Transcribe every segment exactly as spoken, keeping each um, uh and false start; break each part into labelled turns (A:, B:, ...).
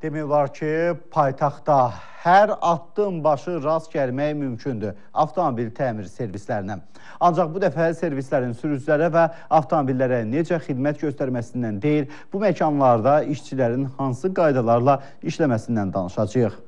A: Demək olar ki, paytaxtda hər addım başı rast gəlmək mümkündür avtomobil təmir servislərinə. Ancaq bu dəfə servislərin sürücülərə və avtomobillərə necə xidmət göstərməsindən deyil, bu məkanlarda işçilərin hansı qaydalarla işləməsindən danışacağıq.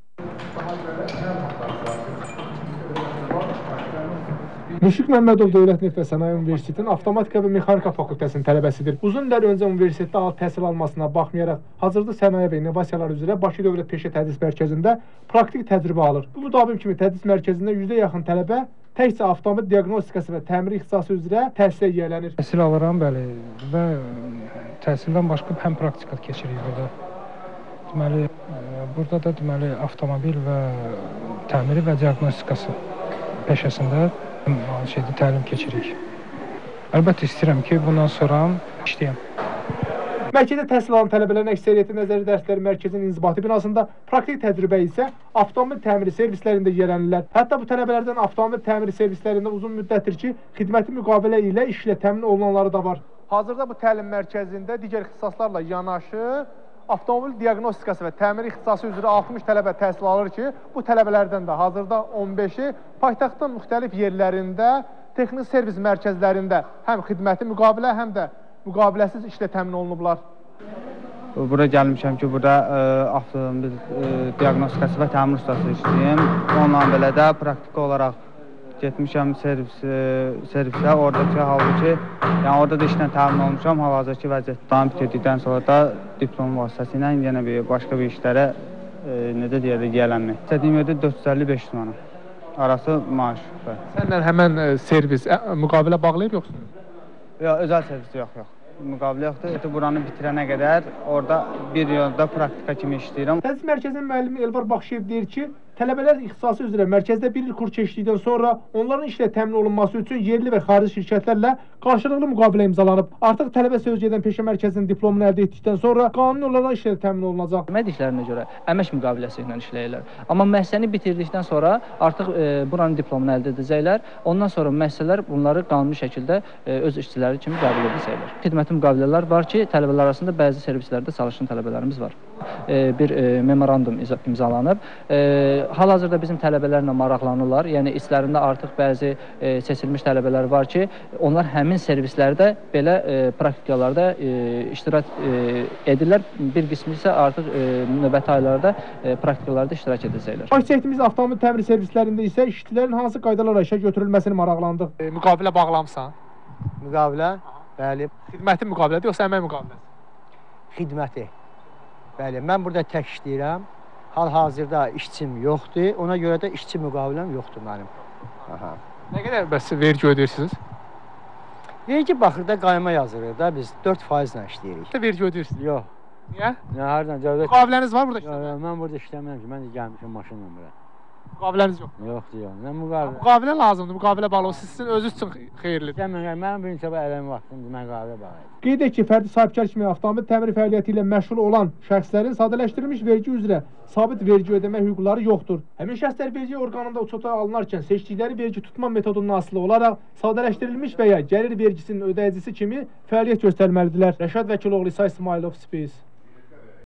B: Müşfiq Məmmədov Dövlət Neft və Sənaye Universitetinin Avtomatika və Mexanika Fakültəsinin tələbəsidir. Uzun illər öncə universitetdə ali təhsil almasına baxmayaraq, hazırda sənaye və innovasiyalar üzrə Bakı Dövlət Peşə Tədris Mərkəzində praktik təcrübə alır. Bu müdavim kimi tədris mərkəzində yüzdə yaxın tələbə təkcə avtomobil diaqnostikası və təmir ixtisası üzrə təhsilə yiyələnir.
C: Təhsil alıram, bəli, və təhsildən başqa həm praktika keçirik burada. Deməli, burada da deməli avtomobil və təmiri və diaqnostikası peşəsində şeydə təlim keçirik. Əlbəttə istəyirəm ki, bundan sonra işləyəm.
B: Mərkəzdə təhsil alan tələbələrin əksəriyyəti nəzəri dərsləri mərkəzin inzibati binasında, praktik təcrübə isə avtomobil təmiri servislərində yiyələnirlər. Hətta bu tələbələrdən avtomobil təmiri servislərində uzun müddətdir ki, xidməti müqavilə ilə işlə təmin olunanları da var. Hazırda bu təlim mərkəzində digər ixtisaslarla yanaşı avtomobil diaqnostikası və təmir ixtisası üzrə altmış tələbə təhsil alır ki, bu tələbələrdən də hazırda on beşi paytaxtın müxtəlif yerlərində, texniki servis mərkəzlərində həm xidməti müqavilə, həm də müqaviləsiz işlə təmin olunublar.
D: Bura gəlmişəm ki, burada ə, avtomobil ə, diaqnostikası və təmir ustası işləyim. Onunla belə də praktiki olaraq getmişəm servis, servisə, oradakı halbuki, yəni orada da işlə təmin olmuşam, hal-hazırki vəziyyətdən bitirdikdən sonra da diplom vasitəsilə yenə bir başqa bir işlərə e, necə deyərik, yiyələnmək. İstədiyim yerdə dörd yüz əlli beş yüz manat arası maaş.
B: Səndən həmən servis müqavilə bağlayıb yoxsun?
D: Yox, özəl servis yox, yox. Müqavilə yoxdur. Buranı bitirənə qədər orada bir yolda praktika kimi işləyirəm.
B: Tədris mərkəzinin müəllimi Elvar Baxşıyev deyir ki, tələbələr ixtisası üzrə mərkəzdə bir il kurs keçdikdən sonra onların işlə təmin olunması üçün yerli və xarici şirkətlərlə qarşılıqlı müqavilə imzalanıb. Artıq tələbə sövcə edən peşə mərkəzinin diplomunu əldə etdikdən sonra qanuni olaraq işlə təmin olunacaq.
E: Bilmədiklərinə görə əmək müqaviləsi ilə işləyirlər. Amma müəssisəni bitirdikdən sonra artıq e, buranın diplomunu əldə edəcəklər. Ondan sonra müəssisələr bunları qanuni şəkildə e, öz işçiləri kimi qəbul edəcəklər. Xidməti müqavilələr var ki, tələbələr arasında bəzi servislərdə çalışan tələbələrimiz var. E, bir e, memorandum imzalanıb. E, Hal-hazırda bizim tələbələrlə maraqlanırlar. Yəni, işlərində artıq bəzi e, seçilmiş tələbələr var ki, onlar həmin servislərdə belə e, praktikalarda e, iştirak e, edirlər. Bir qismi isə artıq e, növbəti aylarda e, praktikalarda iştirak edəcəklər.
B: Baş çəkdiyimiz avtomobil təmir servislərində isə işçilərin hansı qaydalarla işə götürülməsini maraqlandıq. E, müqavilə bağlamısan?
F: Müqavilə? Bəli.
B: Xidməti müqavilədir, yoxsa əmək müqaviləsi?
F: Xidməti. Bəli, mən burada tək işləyirəm. Hal-hazırda işçim yoxdur, ona görə də işçi müqaviləm yoxdur mənim. Aha.
B: Nə qədər bəs vergi ödəyirsiniz?
F: Vergi baxırda qayma yazırıq da, biz dörd faizlə işləyirik.
B: Vergi ödəyirsiniz?
F: Yox.
B: Niyə?
F: Nə, hardan? Dövlət...
B: Müqaviləniz var burada işləmək?
F: Yox, mən burada işləmirəm ki, mən də gəlmişəm maşınla bura.
B: Müqaviləniz yox?
F: Yoxdur, yox. Nə müqavilə?
B: Müqavilə lazımdır, müqavilə bağlı. Sizin özünüz üçün xeyirlidir.
F: Mən, mənim bir neçə ələm vaxtımdır, müqavilə bağlı.
B: Qeyd edək ki, fərdi sahibkar kimi avtomobil təmir fəaliyyəti ilə məşğul olan şəxslərin sadələşdirilmiş vergi üzrə sabit vergi ödəmə hüquqları yoxdur. Həmin şəxslər vergi orqanında uçota alınarkən seçdikləri vergi tutma metodundan asılı olaraq sadələşdirilmiş və ya gəlir vergisinin ödəyicisi kimi fəaliyyət göstərməlidirlər. Rəşad Vəkiloğlu, İsa İsmailov, Space.